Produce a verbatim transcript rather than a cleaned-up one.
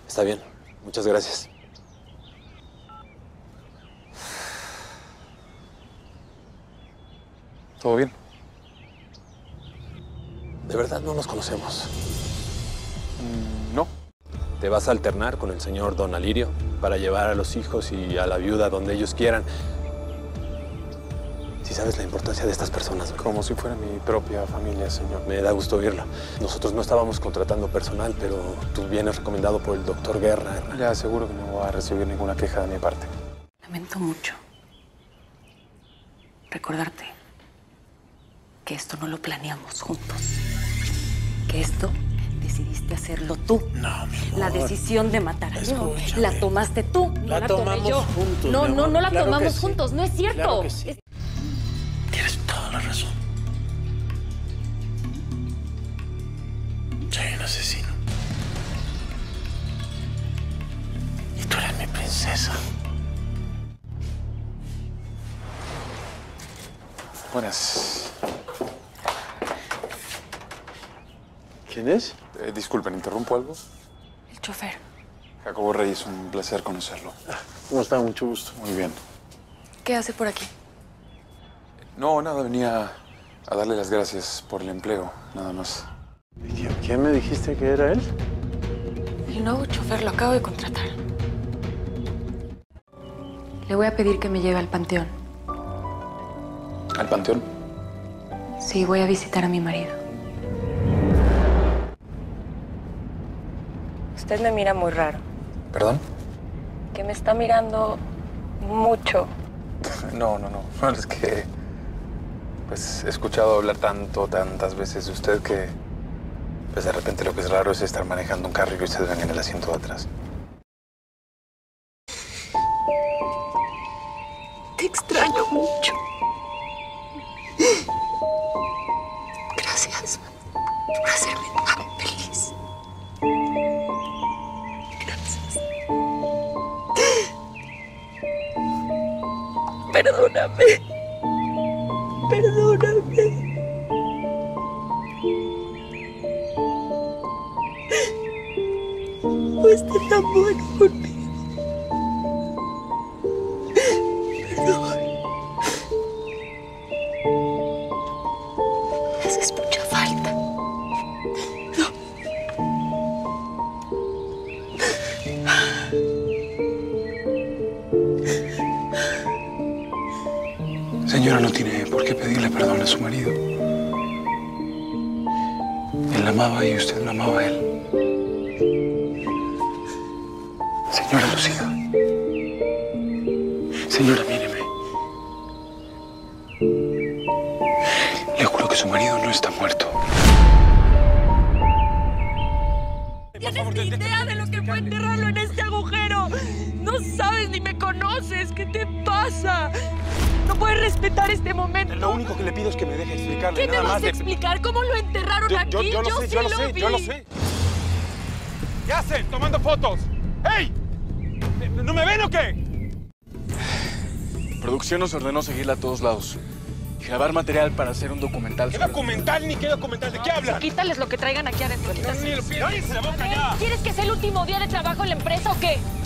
Está bien. Muchas gracias. ¿Todo bien? De verdad no nos conocemos. Mm, no. Te vas a alternar con el señor Don Alirio para llevar a los hijos y a la viuda donde ellos quieran. Si sabes la importancia de estas personas, ¿no? Como si fuera mi propia familia, señor. Me da gusto oírlo. Nosotros no estábamos contratando personal, pero tú vienes recomendado por el doctor Guerra. Le aseguro que no voy a recibir ninguna queja de mi parte. Lamento mucho recordarte que esto no lo planeamos juntos. Que esto decidiste hacerlo tú. No, mi amor. La decisión de matar a Leo Escúchame. la tomaste tú, no La la, tomé tomamos yo. juntos, no, mi no, amor. no la Claro que tomamos sí. juntos, no es cierto. Claro que sí. Es- Tienes toda la razón. Soy un asesino. Y tú eres mi princesa. Buenas. ¿Quién es? Eh, disculpen, ¿interrumpo algo? El chofer. Jacobo Reyes, un placer conocerlo. ¿Cómo está? Mucho gusto. Muy bien. ¿Qué hace por aquí? No, nada, venía a darle las gracias por el empleo, nada más. ¿Quién, quién me dijiste que era él? El nuevo chofer lo acabo de contratar. Le voy a pedir que me lleve al panteón. ¿Al panteón? Sí, voy a visitar a mi marido. Usted me mira muy raro. ¿Perdón? Que me está mirando mucho. No, no, no. Bueno, es que... Pues he escuchado hablar tanto, tantas veces de usted que... Pues de repente lo que es raro es estar manejando un carro y que usted venga en el asiento de atrás. Te extraño mucho. Gracias por hacerme tan feliz. Gracias. Perdóname. Perdóname. Fuiste tan bueno conmigo. Perdón. Me haces mucha falta. No. Señora, no tiene por qué pedirle perdón a su marido. Él la amaba y usted lo amaba a él. Señora Lucía. Señora, míreme. Le juro que su marido no está muerto. ¿Tienes ni idea de lo que fue enterrarlo en este agujero? No sabes ni me conoces. ¿Qué te pasa? No puedes respetar este momento. Lo único que le pido es que me deje explicarle. ¿Qué me nada vas más a explicar? ¿Cómo lo enterraron Yo, aquí? yo, yo lo sé, sí yo lo sé, vi. yo lo sé. ¿Qué hacen? Tomando fotos. ¡Ey! ¿No me ven o qué? Producción nos ordenó seguirla a todos lados y grabar material para hacer un documental. ¿Qué sobre- documental ni qué documental? ¿De qué hablan? Quítales lo que traigan aquí adentro. No, ni lo pido. ¡Cállense la boca ya! ¿Quieres que sea el último día de trabajo en la empresa o qué?